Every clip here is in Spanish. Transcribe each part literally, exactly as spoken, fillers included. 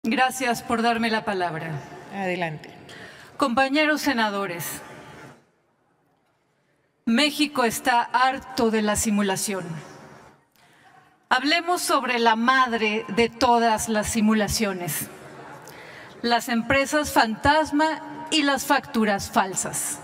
Gracias por darme la palabra. Adelante. Compañeros senadores, México está harto de la simulación. Hablemos sobre la madre de todas las simulaciones: las empresas fantasma y las facturas falsas.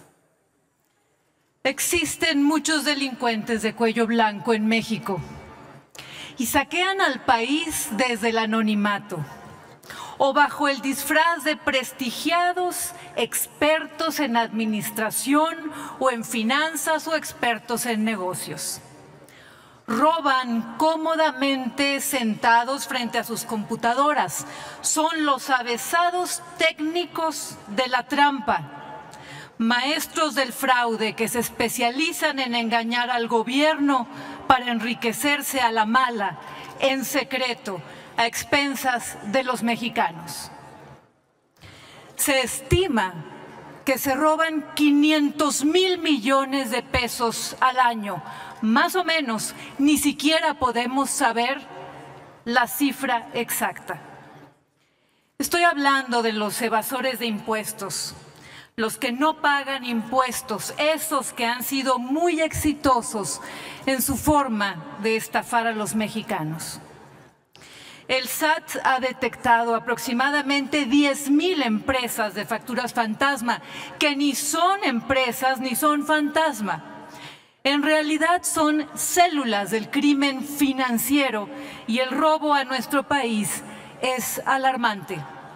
Existen muchos delincuentes de cuello blanco en México y saquean al país desde el anonimato o bajo el disfraz de prestigiados expertos en administración o en finanzas o expertos en negocios. Roban cómodamente sentados frente a sus computadoras. Son los avesados técnicos de la trampa, maestros del fraude que se especializan en engañar al gobierno para enriquecerse a la mala, en secreto, a expensas de los mexicanos. Se estima que se roban quinientos mil millones de pesos al año. Más o menos, ni siquiera podemos saber la cifra exacta. Estoy hablando de los evasores de impuestos, los que no pagan impuestos, esos que han sido muy exitosos en su forma de estafar a los mexicanos. El S A T ha detectado aproximadamente diez mil empresas de facturas fantasma, que ni son empresas ni son fantasma. En realidad son células del crimen financiero y el robo a nuestro país es alarmante.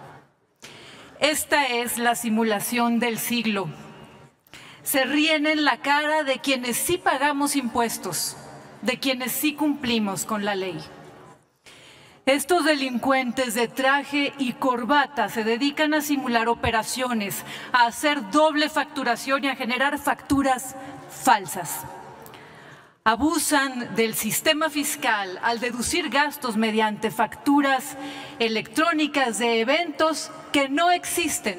Esta es la simulación del siglo. Se ríen en la cara de quienes sí pagamos impuestos, de quienes sí cumplimos con la ley. Estos delincuentes de traje y corbata se dedican a simular operaciones, a hacer doble facturación y a generar facturas falsas. Abusan del sistema fiscal al deducir gastos mediante facturas electrónicas de eventos que no existen.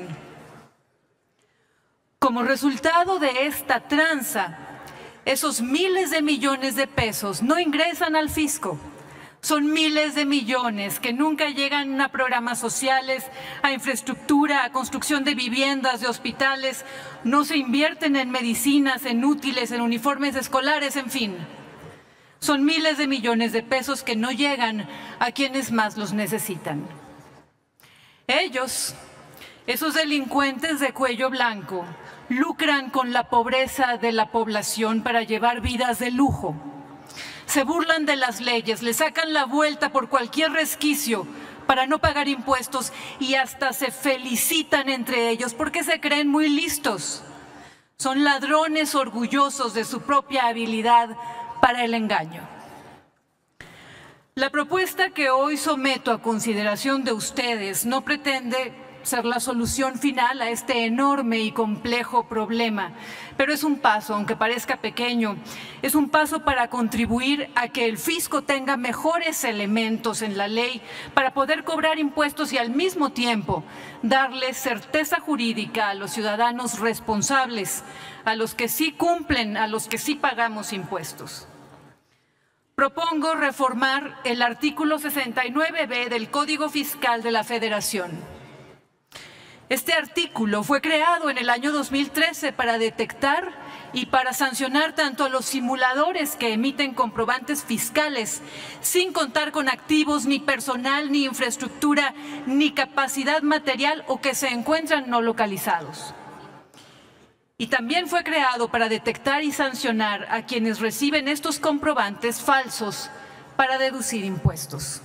Como resultado de esta tranza, esos miles de millones de pesos no ingresan al fisco. Son miles de millones que nunca llegan a programas sociales, a infraestructura, a construcción de viviendas, de hospitales, no se invierten en medicinas, en útiles, en uniformes escolares, en fin. Son miles de millones de pesos que no llegan a quienes más los necesitan. Ellos, esos delincuentes de cuello blanco, lucran con la pobreza de la población para llevar vidas de lujo. Se burlan de las leyes, le sacan la vuelta por cualquier resquicio para no pagar impuestos y hasta se felicitan entre ellos porque se creen muy listos. Son ladrones orgullosos de su propia habilidad para el engaño. La propuesta que hoy someto a consideración de ustedes no pretende ser la solución final a este enorme y complejo problema, pero es un paso, aunque parezca pequeño, es un paso para contribuir a que el fisco tenga mejores elementos en la ley para poder cobrar impuestos y al mismo tiempo darle certeza jurídica a los ciudadanos responsables, a los que sí cumplen, a los que sí pagamos impuestos. Propongo reformar el artículo sesenta y nueve B del Código Fiscal de la Federación. Este artículo fue creado en el año dos mil trece para detectar y para sancionar tanto a los simuladores que emiten comprobantes fiscales sin contar con activos, ni personal, ni infraestructura, ni capacidad material o que se encuentran no localizados. Y también fue creado para detectar y sancionar a quienes reciben estos comprobantes falsos para deducir impuestos.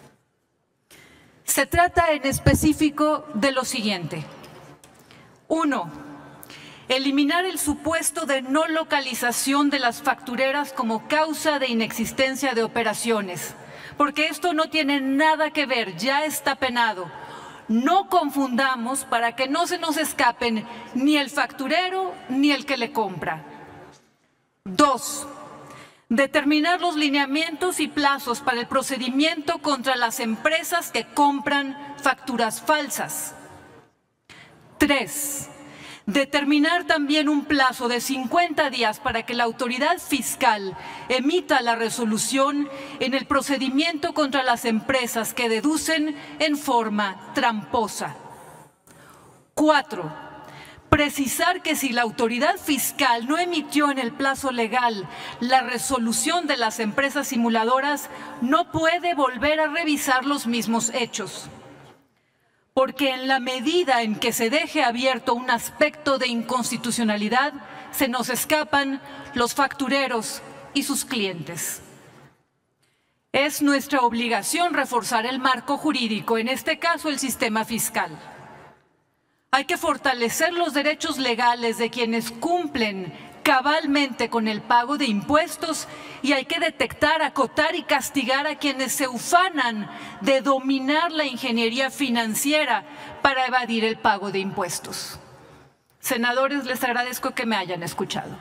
Se trata en específico de lo siguiente. Uno, eliminar el supuesto de no localización de las factureras como causa de inexistencia de operaciones, porque esto no tiene nada que ver, ya está penado. No confundamos para que no se nos escapen ni el facturero ni el que le compra. Dos, determinar los lineamientos y plazos para el procedimiento contra las empresas que compran facturas falsas. Tres, Determinar también un plazo de cincuenta días para que la autoridad fiscal emita la resolución en el procedimiento contra las empresas que deducen en forma tramposa. Cuatro, precisar que si la autoridad fiscal no emitió en el plazo legal la resolución de las empresas simuladoras, no puede volver a revisar los mismos hechos. Porque en la medida en que se deje abierto un aspecto de inconstitucionalidad, se nos escapan los factureros y sus clientes. Es nuestra obligación reforzar el marco jurídico, en este caso el sistema fiscal. Hay que fortalecer los derechos legales de quienes cumplen cabalmente con el pago de impuestos y hay que detectar, acotar y castigar a quienes se ufanan de dominar la ingeniería financiera para evadir el pago de impuestos. Senadores, les agradezco que me hayan escuchado.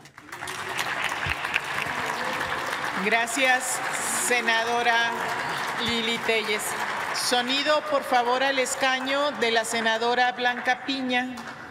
Gracias, senadora Lili Téllez. Sonido, por favor, al escaño de la senadora Blanca Piña.